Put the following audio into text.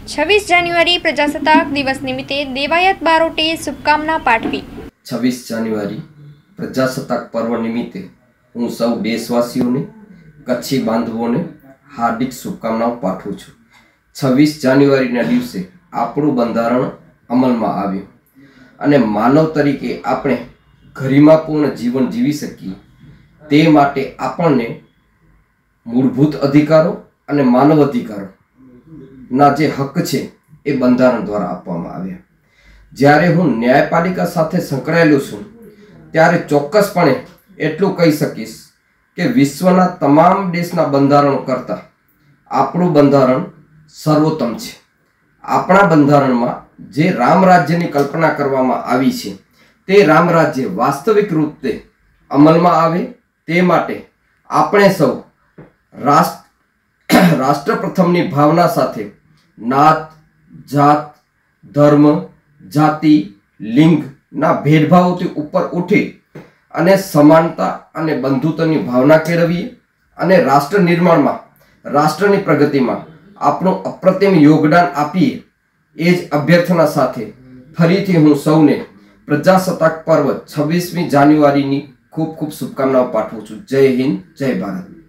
26 જાન્યુઆરી પ્રજાસત્તાક દિવસ નિમિત્તે દેવાયત બારોટે શુભકામના પાઠવી। 26 જાન્યુઆરી પ્રજાસત્તાક પર્વ નિમિત્તે હું સૌ દેશવાસીઓને કચ્છી બાંધવોને હાર્દિક શુભકામનાઓ પાઠવું છું। 26 જાન્યુઆરીના દિવસે આપણું બંધારણ અમલમાં આવ્યું અને માનવ તરીકે આપણે ગરિમાપૂર્ણ જીવન જીવી શકીએ તે માટે આપણને મૂળભૂત અધિકારો અને માનવ અધિકારો ના જે હક છે એ બંધારણ દ્વારા આપવામાં આવ્યા। જ્યારે હું ન્યાયપાલિકા સાથે સંકળાયેલો છું ત્યારે ચોક્કસપણે એટલું કહી શકીશ કે વિશ્વના તમામ દેશના બંધારણો કરતાં આપણું બંધારણ સર્વોત્તમ છે। આપણા બંધારણમાં જે રામ રાજ્યની કલ્પના કરવામાં આવી છે તે રામ રાજ્ય વાસ્તવિક રૂપે અમલમાં આવે તે માટે આપણે સૌ રાષ્ટ્રપ્રથમની ભાવના સાથે નાત, જાત, ધર્મ, જાતિ, લિંગના ભેદભાવોથી ઉપર ઉઠી અને સમાનતા અને બંધુત્વની ભાવના કેળવીએ અને રાષ્ટ્ર નિર્માણમાં, રાષ્ટ્રની પ્રગતિમાં આપણું અપ્રતિમ યોગદાન આપીએ એ જ અભ્યર્થના સાથે ફરીથી હું સૌને પ્રજાસત્તાક પર્વ 26મી જાન્યુઆરીની ખૂબ ખૂબ શુભકામનાઓ પાઠવું છું। જય હિન્દ, જય ભારત।